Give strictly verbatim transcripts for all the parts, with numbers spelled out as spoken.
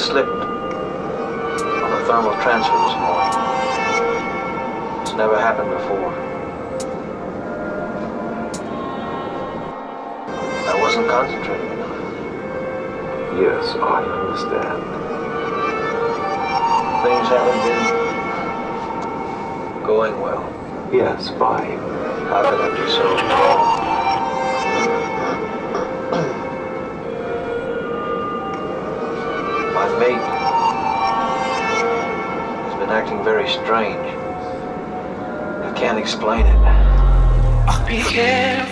slipped on a thermal transfer this morning. It's never happened before. I wasn't concentrating enough. Yes, I understand. Things haven't been going well. Yes, fine. How could I be so wrong? My mate has been acting very strange. I can't explain it. Be careful.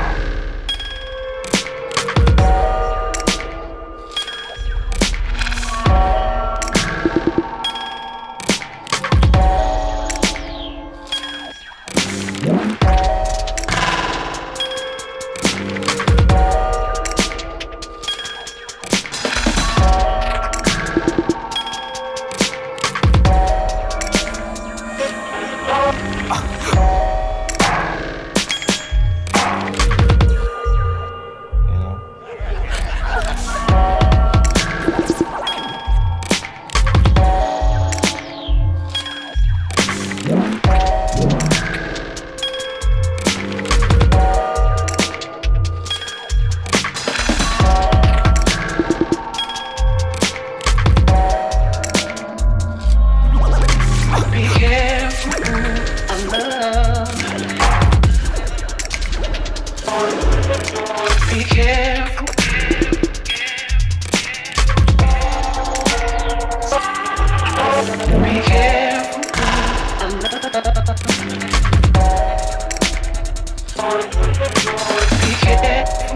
Be careful. Be careful. Be careful.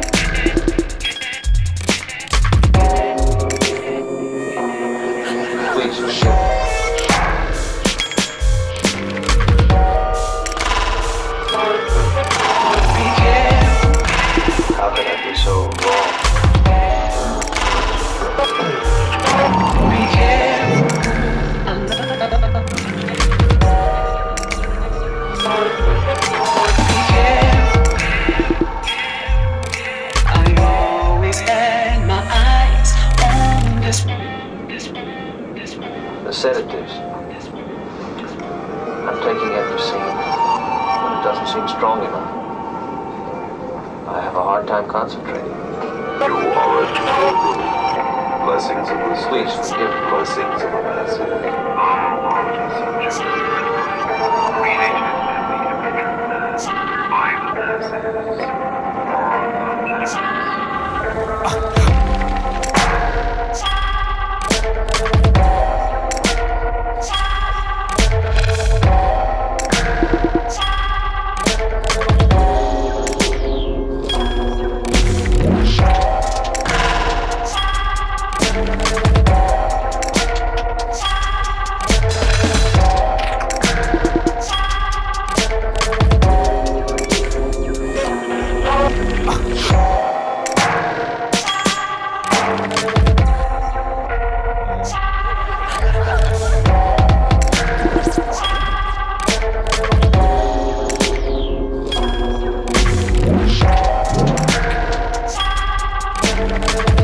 Please forgive me. How could I be so wrong? Be careful. Be careful. I always had my eyes on this one, this one, this one. The sedatives. I'm taking Epocene, but it doesn't seem strong enough. I have a hard time concentrating. You are a true blessings of the Please forgive me. blessings of the massive. We'll be right back.